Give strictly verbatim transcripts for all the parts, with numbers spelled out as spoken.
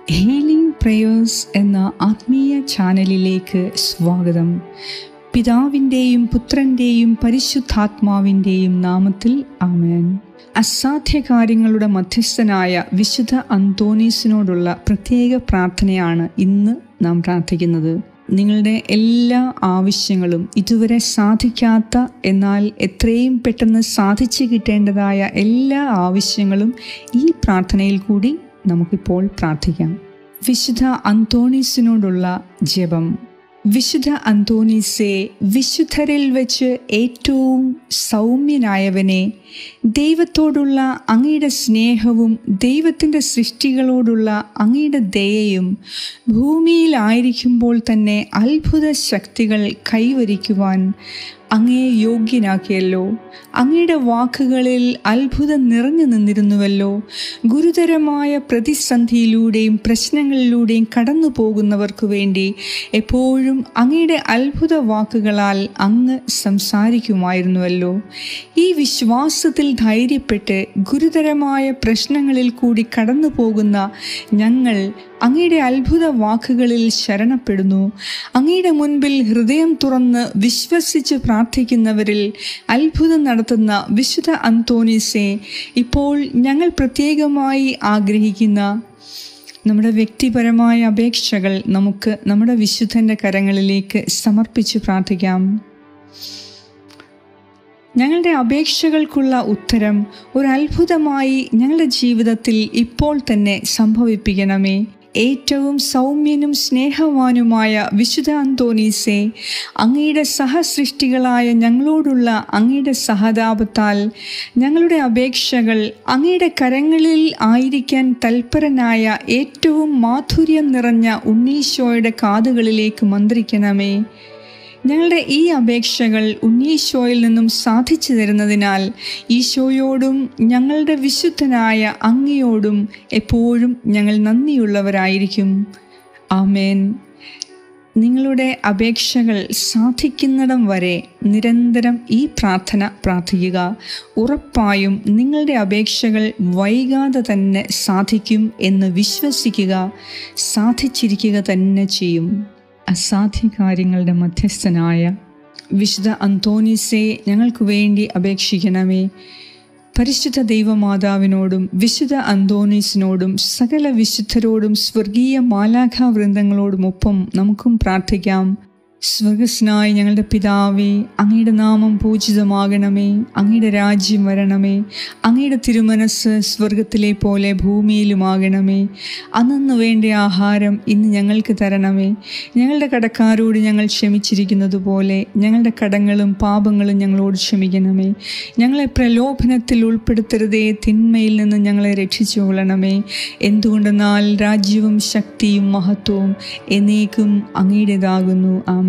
Healing prayers എന്ന ആത്മീയ ചാനലിലേക്ക് സ്വാഗതം. പിതാവിൻ്റെയും പുത്രൻ്റെയും പരിശുദ്ധാത്മാവിൻ്റെയും നാമത്തിൽ ആമേൻ. അസാധ്യ കാര്യങ്ങളുടെ മധ്യസ്ഥനായ വിശുദ്ധ അന്തോണീസിനോടുള്ള പ്രത്യേക പ്രാർത്ഥനയാണ് ഇന്ന് നാം പ്രാർത്ഥിക്കുന്നത്. നിങ്ങളുടെ എല്ലാ ആവശ്യങ്ങളും, ഇതുവരെ സാധിക്കാത്ത എന്നാൽ എത്രയും പെട്ടെന്ന് സാധിച്ചു കിട്ടേണ്ടതായ എല്ലാ ആവശ്യങ്ങളും ഈ പ്രാർത്ഥനയിൽ കൂടി നമുക്കിപ്പോൾ പ്രാർത്ഥിക്കാം. വിശുദ്ധ അന്തോണീസിനോടുള്ള ജപം. വിശുദ്ധ അന്തോണീസേ, വിശുദ്ധരിൽ വെച്ച് ഏറ്റവും സൗമ്യനായവനെ, ദൈവത്തോടുള്ള അങ്ങയുടെ സ്നേഹവും ദൈവത്തിൻ്റെ സൃഷ്ടികളോടുള്ള അങ്ങയുടെ ദയയും ഭൂമിയിലായിരിക്കുമ്പോൾ തന്നെ അത്ഭുത ശക്തികൾ കൈവരിക്കുവാൻ അങ്ങയെ യോഗ്യനാക്കിയല്ലോ. അങ്ങയുടെ വാക്കുകളിൽ അത്ഭുതം നിറഞ്ഞു നിന്നിരുന്നുവല്ലോ. ഗുരുതരമായ പ്രതിസന്ധിയിലൂടെയും പ്രശ്നങ്ങളിലൂടെയും കടന്നു പോകുന്നവർക്കു വേണ്ടി എപ്പോഴും അങ്ങയുടെ അത്ഭുത വാക്കുകളാൽ അങ്ങ് സംസാരിക്കുമായിരുന്നുവല്ലോ. ഈ വിശ്വാസത്തിൽ ധൈര്യപ്പെട്ട് ഗുരുതരമായ പ്രശ്നങ്ങളിൽ കൂടി കടന്നു പോകുന്ന ഞങ്ങൾ അങ്ങയുടെ അത്ഭുത വാക്കുകളിൽ ശരണപ്പെടുന്നു. അങ്ങയുടെ മുൻപിൽ ഹൃദയം തുറന്ന് വിശ്വസിച്ച് പ്രാർത്ഥിക്കുന്നവരിൽ അത്ഭുതം നടത്തുന്ന വിശുദ്ധ അന്തോണീസേ, ഇപ്പോൾ ഞങ്ങൾ പ്രത്യേകമായി ആഗ്രഹിക്കുന്ന നമ്മുടെ വ്യക്തിപരമായ അപേക്ഷകൾ നമുക്ക് നമ്മുടെ വിശുദ്ധൻ്റെ കരങ്ങളിലേക്ക് സമർപ്പിച്ച് പ്രാർത്ഥിക്കാം. ഞങ്ങളുടെ അപേക്ഷകൾക്കുള്ള ഉത്തരം ഒരു അത്ഭുതമായി ഞങ്ങളുടെ ജീവിതത്തിൽ ഇപ്പോൾ തന്നെ സംഭവിപ്പിക്കണമേ. ഏറ്റവും സൗമ്യനും സ്നേഹവാനുമായ വിശുദ്ധ അന്തോണീസേ, അങ്ങയുടെ സഹസൃഷ്ടികളായ ഞങ്ങളോടുള്ള അങ്ങയുടെ സഹതാപത്താൽ ഞങ്ങളുടെ അപേക്ഷകൾ അങ്ങയുടെ കരങ്ങളിൽ ആയിരിക്കാൻ തൽപരനായ ഏറ്റവും മാധുര്യം നിറഞ്ഞ ഉണ്ണീശോയുടെ കാതുകളിലേക്ക് മന്ത്രിക്കണമേ. ഞങ്ങളുടെ ഈ അപേക്ഷകൾ ഉണ്ണീശോയിൽ നിന്നും സാധിച്ചു തരുന്നതിനാൽ ഈശോയോടും ഞങ്ങളുടെ വിശുദ്ധനായ അങ്ങയോടും എപ്പോഴും ഞങ്ങൾ നന്ദിയുള്ളവരായിരിക്കും. ആമേൻ. നിങ്ങളുടെ അപേക്ഷകൾ സാധിക്കുന്നിടം വരെ നിരന്തരം ഈ പ്രാർത്ഥന പ്രാർത്ഥിക്കുക. ഉറപ്പായും നിങ്ങളുടെ അപേക്ഷകൾ വൈകാതെ തന്നെ സാധിക്കും എന്ന് വിശ്വസിക്കുക. സാധിച്ചിരിക്കുക തന്നെ ചെയ്യും. അസാധ്യ കാര്യങ്ങളുടെ മധ്യസ്ഥനായ വിശുദ്ധ അന്തോണീസേ, ഞങ്ങൾക്ക് വേണ്ടി അപേക്ഷിക്കണമേ. പരിശുദ്ധ ദൈവമാതാവിനോടും വിശുദ്ധ അന്തോണീസിനോടും സകല വിശുദ്ധരോടും സ്വർഗീയ മാലാഖാ വൃന്ദങ്ങളോടുമൊപ്പം നമുക്കും പ്രാർത്ഥിക്കാം. സ്വർഗസ്നായ ഞങ്ങളുടെ പിതാവേ, അങ്ങയുടെ നാമം പൂജിതമാകണമേ. അങ്ങയുടെ രാജ്യം വരണമേ. അങ്ങയുടെ തിരുമനസ് സ്വർഗത്തിലെ പോലെ ഭൂമിയിലുമാകണമേ. അന്നു വേണ്ട ആഹാരം ഇന്ന് ഞങ്ങൾക്ക് തരണമേ. ഞങ്ങളുടെ കടക്കാരോട് ഞങ്ങൾ ക്ഷമിച്ചിരിക്കുന്നത് പോലെ ഞങ്ങളുടെ കടങ്ങളും പാപങ്ങളും ഞങ്ങളോട് ക്ഷമിക്കണമേ. ഞങ്ങളെ പ്രലോഭനത്തിൽ ഉൾപ്പെടുത്തരുതേ, തിന്മയിൽ നിന്ന് ഞങ്ങളെ രക്ഷിച്ചുകൊള്ളണമേ. എന്തുകൊണ്ടെന്നാൽ രാജ്യവും ശക്തിയും മഹത്വവും എന്നേക്കും അങ്ങയുടേതാകുന്നു. ആമേൻ.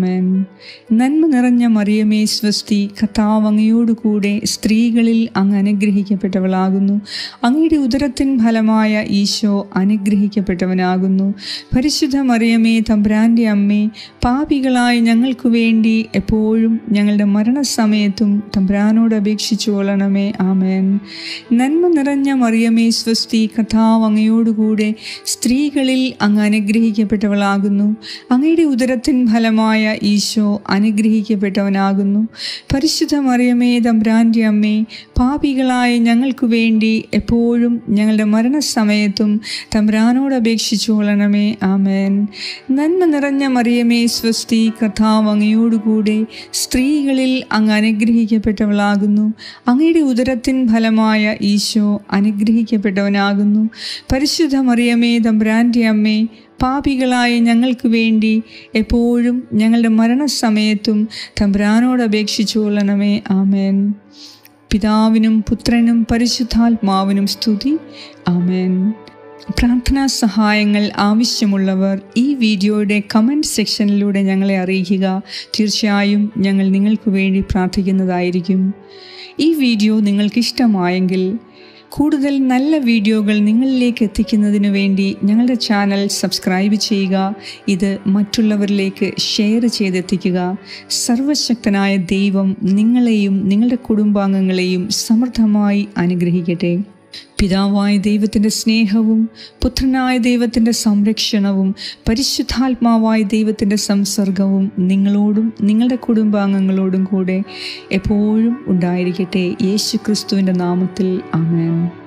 നന്മ നിറഞ്ഞ മറിയമേ സ്വസ്തി, കർത്താവ് അങ്ങയോടുകൂടെ സ്ത്രീകളിൽ അങ്ങ് അനുഗ്രഹിക്കപ്പെട്ടവളാകുന്നു. അങ്ങയുടെ ഉദരത്തിൻ ഫലമായ ഈശോ അനുഗ്രഹിക്കപ്പെട്ടവനാകുന്നു. പരിശുദ്ധ മറിയമേ, തമ്പുരാൻ്റെ അമ്മേ, പാപികളായ ഞങ്ങൾക്ക് വേണ്ടി എപ്പോഴും ഞങ്ങളുടെ മരണസമയത്തും തമ്പുരാനോട് അപേക്ഷിച്ചു കൊള്ളണമേ. ആമേൻ. നന്മ നിറഞ്ഞ മറിയമേ സ്വസ്തി, കർത്താവ് അങ്ങയോടുകൂടെ സ്ത്രീകളിൽ അങ്ങ് അനുഗ്രഹിക്കപ്പെട്ടവളാകുന്നു. അങ്ങയുടെ ഉദരത്തിൻ ഫലമായ ഈശോ അനുഗ്രഹിക്കപ്പെട്ടവനാകുന്നു. പരിശുദ്ധ മറിയമേ, തമ്പുരാൻ്റെ അമ്മേ, പാപികളായ ഞങ്ങൾക്ക് വേണ്ടി എപ്പോഴും ഞങ്ങളുടെ മരണസമയത്തും തമ്പുരാനോട് അപേക്ഷിച്ചു കൊള്ളണമേ. ആമേൻ. നന്മ നിറഞ്ഞ മറിയമേ സ്വസ്തി, കർത്താവ് അങ്ങയോടുകൂടെ സ്ത്രീകളിൽ അങ്ങ് അനുഗ്രഹിക്കപ്പെട്ടവളാകുന്നു. അങ്ങയുടെ ഉദരത്തിൻ ഫലമായ ഈശോ അനുഗ്രഹിക്കപ്പെട്ടവനാകുന്നു. പരിശുദ്ധ മറിയമേ, തമ്പുരാൻ്റെ അമ്മേ, പാപികളായ ഞങ്ങൾക്ക് വേണ്ടി എപ്പോഴും ഞങ്ങളുടെ മരണസമയത്തും തമ്പുരാനോട് അപേക്ഷിച്ചു കൊള്ളണമേ. ആമേൻ. പിതാവിനും പുത്രനും പരിശുദ്ധാത്മാവിനും സ്തുതി. ആമേൻ. പ്രാർത്ഥനാ സഹായങ്ങൾ ആവശ്യമുള്ളവർ ഈ വീഡിയോയുടെ കമൻറ്റ് സെക്ഷനിലൂടെ ഞങ്ങളെ അറിയിക്കുക. തീർച്ചയായും ഞങ്ങൾ നിങ്ങൾക്ക് വേണ്ടി പ്രാർത്ഥിക്കുന്നതായിരിക്കും. ഈ വീഡിയോ നിങ്ങൾക്കിഷ്ടമായെങ്കിൽ കൂടുതൽ നല്ല വീഡിയോകൾ നിങ്ങളിലേക്ക് എത്തിക്കുന്നതിനു വേണ്ടി ഞങ്ങളുടെ ചാനൽ സബ്സ്ക്രൈബ് ചെയ്യുക. ഇത് മറ്റുള്ളവരിലേക്ക് ഷെയർ ചെയ്തെത്തിക്കുക. സർവശക്തനായ ദൈവം നിങ്ങളെയും നിങ്ങളുടെ കുടുംബാംഗങ്ങളെയും സമൃദ്ധമായി അനുഗ്രഹിക്കട്ടെ. പിതാവായ ദൈവത്തിൻ്റെ സ്നേഹവും പുത്രനായ ദൈവത്തിൻ്റെ സംരക്ഷണവും പരിശുദ്ധാത്മാവായ ദൈവത്തിൻ്റെ സംസർഗവും നിങ്ങളോടും നിങ്ങളുടെ കുടുംബാംഗങ്ങളോടും കൂടെ എപ്പോഴും ഉണ്ടായിരിക്കട്ടെ. യേശു ക്രിസ്തുവിൻ്റെ നാമത്തിൽ ആമേൻ.